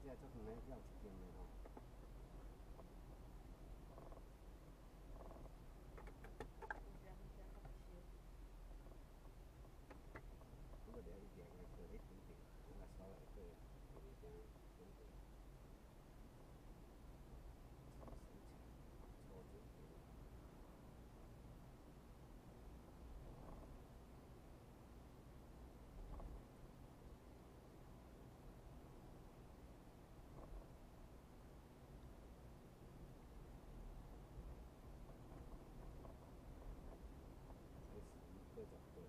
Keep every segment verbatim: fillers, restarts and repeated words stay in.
这做可能要一间的吼。我个了一点个做咧土地，我个烧来个有一点土地。超准的。才十一个左右。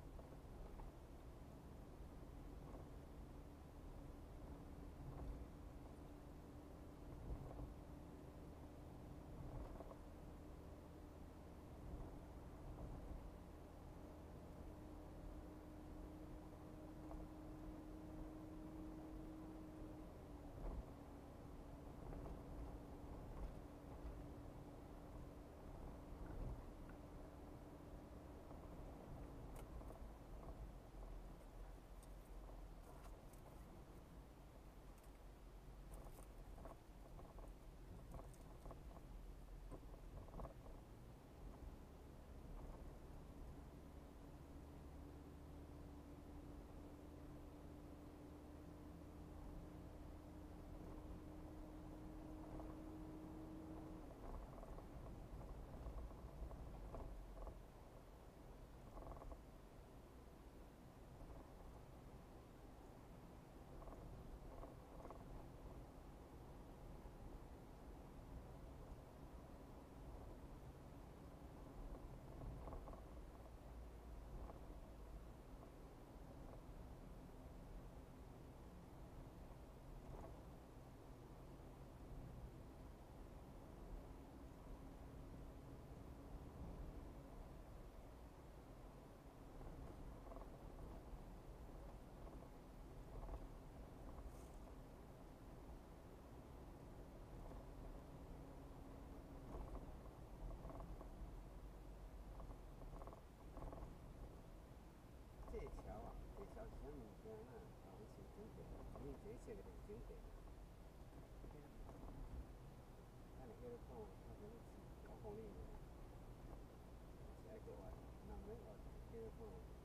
这桥啊，这桥是啥物件啊？好像是整地，你这设个是整地。咱来叫你看，看什么是高风力的，是爱过活，那免活叫你看。